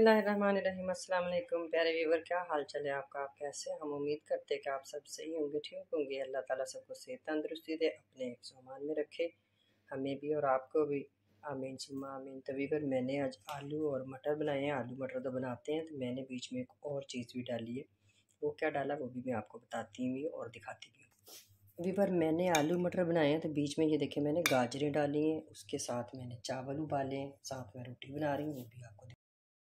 बिस्मिल्लाहिर्रहमानिर्रहीम। अस्सलाम वालेकुम प्यारे व्यूवर, क्या हाल चाल है आपका? आप कैसे हैं? हम उम्मीद करते हैं कि आप सब सही होंगे, ठीक होंगे। अल्लाह ताला सबको सेहत तंदुरुस्ती दे, अपने एक सामान में रखे, हमें भी और आपको भी। आमीन सुम्मा आमीन। तो व्यूवर, मैंने आज आलू और मटर बनाए हैं। आलू मटर तो बनाते हैं, तो मैंने बीच में एक और चीज़ भी डाली है। वो क्या डाला वो भी मैं आपको बताती हुई और दिखाती भी हूँ। व्यूवर, मैंने आलू मटर बनाए हैं, तो बीच में ये देखिए मैंने गाजरें डाली हैं, उसके साथ मैंने चावल उबाले हैं, साथ में रोटी बना रही हूँ, वो भी आपको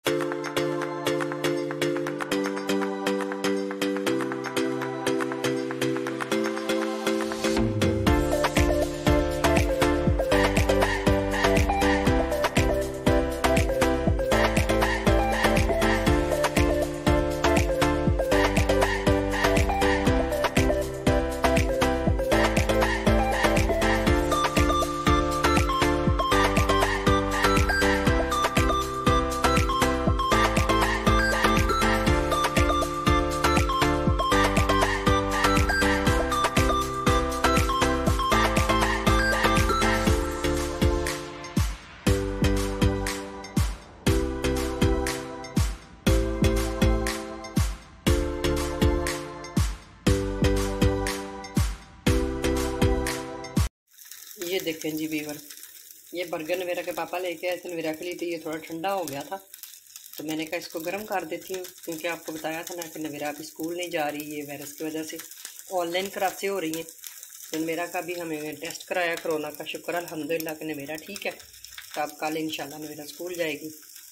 ये देखें जी व्यूवर, ये बर्गर नवेरा के पापा लेके आए थे नवेरा के लिए। तो ये थोड़ा ठंडा हो गया था, तो मैंने कहा इसको गर्म कर देती हूँ, क्योंकि आपको बताया था ना कि नवेरा अभी स्कूल नहीं जा रही है, वायरस की वजह से ऑनलाइन क्लासें हो रही हैं। तो नवेरा का भी हमें टेस्ट कराया कोरोना का, शुक्र अल्हम्दुलिल्लाह कि नवेरा ठीक है। तो अब कल इंशाल्लाह नवेरा स्कूल जाएगी।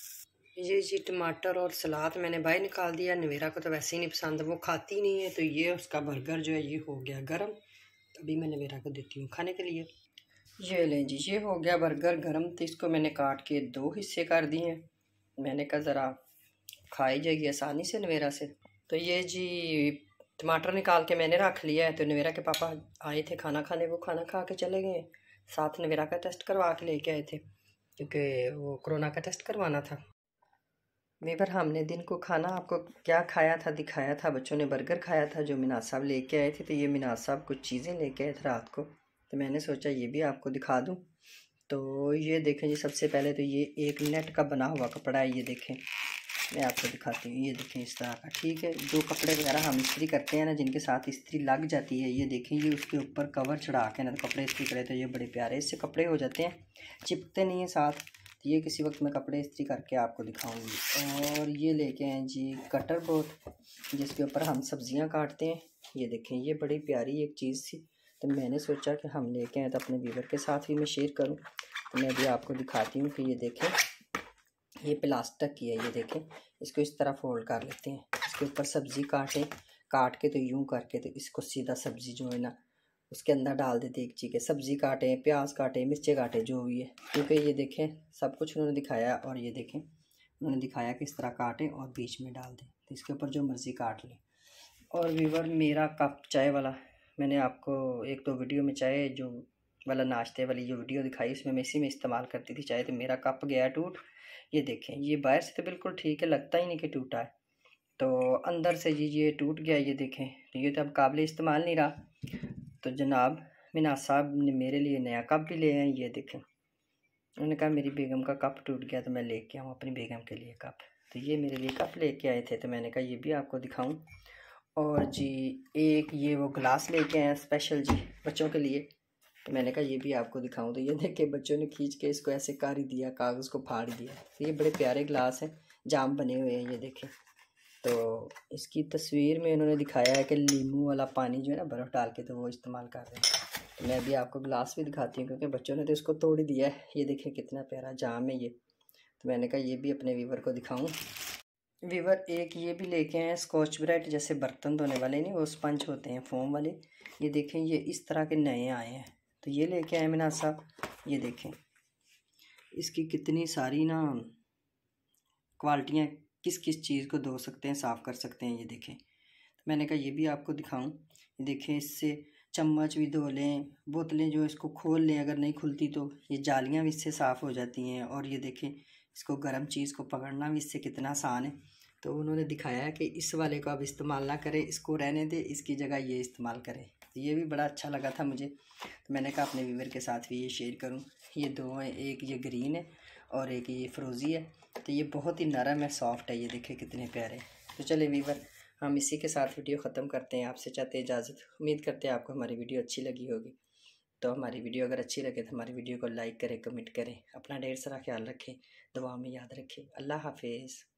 ये जी टमाटर और सलाद मैंने बाहर निकाल दिया। नवेरा को तो वैसे ही नहीं पसंद, वो खाती नहीं है। तो ये उसका बर्गर जो है ये हो गया गर्म, तो अभी मैं नवेरा को देती हूँ खाने के लिए। ये लें जी, ये हो गया बर्गर गरम। तो इसको मैंने काट के 2 हिस्से कर दिए हैं। मैंने कहा ज़रा खाई जाएगी आसानी से नवेरा से। तो ये जी टमाटर निकाल के मैंने रख लिया है। तो नवेरा के पापा आए थे खाना खाने, वो खाना खा के चले गए। साथ नवेरा का टेस्ट करवा के लेके आए थे, क्योंकि वो कोरोना का टेस्ट करवाना था। व्यूवर, हमने दिन को खाना आपको क्या खाया था दिखाया था। बच्चों ने बर्गर खाया था जो मिनाज साहब लेके आए थे। तो ये मिनाज साहब कुछ चीज़ें लेके आए थे रात को, तो मैंने सोचा ये भी आपको दिखा दूं। तो ये देखें जी, सबसे पहले तो ये एक नेट का बना हुआ कपड़ा है। ये देखें, मैं आपको दिखाती हूँ। ये देखें इस तरह का, ठीक है। जो कपड़े वगैरह हम इस्त्री करते हैं ना, जिनके साथ इस्त्री लग जाती है, ये देखें ये उसके ऊपर कवर चढ़ा के ना कपड़े इस्त्री करें तो ये बड़े प्यारे इससे कपड़े हो जाते हैं, चिपकते नहीं हैं साथ। तो ये किसी वक्त मैं कपड़े इस्त्री करके आपको दिखाऊंगी। और ये लेके आए जी कटर बोर्ड, जिसके ऊपर हम सब्जियां काटते हैं। ये देखें, ये बड़ी प्यारी एक चीज़ थी, तो मैंने सोचा कि हम लेके आए तो अपने व्यूवर के साथ भी मैं शेयर करूं। तो मैं भी आपको दिखाती हूँ कि ये देखें, ये प्लास्टिक की है। ये देखें, इसको इस तरह फोल्ड कर लेते हैं, इसके ऊपर सब्ज़ी काट के तो यूं करके तो इसको सीधा सब्ज़ी जो है ना उसके अंदर डाल देते एक चीज़ के। सब्ज़ी काटे, प्याज काटे, मिर्चे काटे, जो भी है, क्योंकि ये देखें सब कुछ उन्होंने दिखाया। और ये देखें उन्होंने दिखाया कि इस तरह काटें और बीच में डाल दें, तो इसके ऊपर जो मर्ज़ी काट लें। और व्यूवर, मेरा कप चाय वाला, मैंने आपको 1-2 वीडियो में चाय जो वाला नाश्ते वाली जो वीडियो दिखाई, उसमें मैं इसी में इस्तेमाल करती थी चाय। तो मेरा कप गया टूट। ये देखें, ये बाहर से तो बिल्कुल ठीक है, लगता ही नहीं कि टूटा है, तो अंदर से जी ये टूट गया। ये देखें, तो ये तो अब काबिल इस्तेमाल नहीं रहा। तो जनाब मिनाज साहब ने मेरे लिए नया कप भी ले आए। ये देखें, उन्होंने कहा मेरी बेगम का कप टूट गया, तो मैं लेके आऊँ अपनी बेगम के लिए कप। तो ये मेरे लिए कप लेके आए थे, तो मैंने कहा ये भी आपको दिखाऊं। और जी एक ये वो गिलास लेके आए स्पेशल जी बच्चों के लिए, तो मैंने कहा ये भी आपको दिखाऊं। तो ये देखिए बच्चों ने खींच के इसको ऐसे कर ही दिया, कागज़ को फाड़ दिया। तो ये बड़े प्यारे गिलास हैं, जाम बने हुए हैं। ये देखें, तो इसकी तस्वीर में इन्होंने दिखाया है कि नींबू वाला पानी जो है ना बर्फ़ डाल के, तो वो इस्तेमाल कर रहे हैं। तो मैं भी आपको गिलास भी दिखाती हूँ, क्योंकि बच्चों ने तो इसको तोड़ ही दिया है। ये देखें कितना प्यारा जाम है ये। तो मैंने कहा ये भी अपने व्यूवर को दिखाऊँ। व्यूवर, एक ये भी लेके आए हैं स्कॉच ब्राइट, जैसे बर्तन धोने वाले नहीं, वो स्पंज होते हैं फोम वाले। ये देखें, ये इस तरह के नए आए हैं, तो ये लेके आए मिनाज साहब। ये देखें इसकी कितनी सारी ना क्वालिटियाँ, किस किस चीज़ को धो सकते हैं, साफ़ कर सकते हैं। ये देखें, तो मैंने कहा ये भी आपको दिखाऊं। ये देखें, इससे चम्मच भी धो लें, बोतलें जो इसको खोल लें, अगर नहीं खुलती तो ये जालियाँ भी इससे साफ़ हो जाती हैं। और ये देखें, इसको गर्म चीज़ को पकड़ना भी इससे कितना आसान है। तो उन्होंने दिखाया है कि इस वाले को अब इस्तेमाल ना करें, इसको रहने दें, इसकी जगह ये इस्तेमाल करें। तो ये भी बड़ा अच्छा लगा था मुझे, तो मैंने कहा अपने व्यूवर के साथ भी ये शेयर करूं। ये दो हैं, एक ये ग्रीन है और एक ये फ्रोज़ी है। तो ये बहुत ही नरम है, सॉफ्ट है, ये देखें कितने प्यारे। तो चले व्यूवर, हम इसी के साथ वीडियो ख़त्म करते हैं। आपसे चाहते हैं इजाज़त। उम्मीद करते हैं आपको हमारी वीडियो अच्छी लगी होगी। तो हमारी वीडियो अगर अच्छी लगे तो हमारी वीडियो को लाइक करें, कमेंट करें। अपना ढेर सारा ख्याल रखें, दुआ में याद रखें। अल्लाह हाफिज़।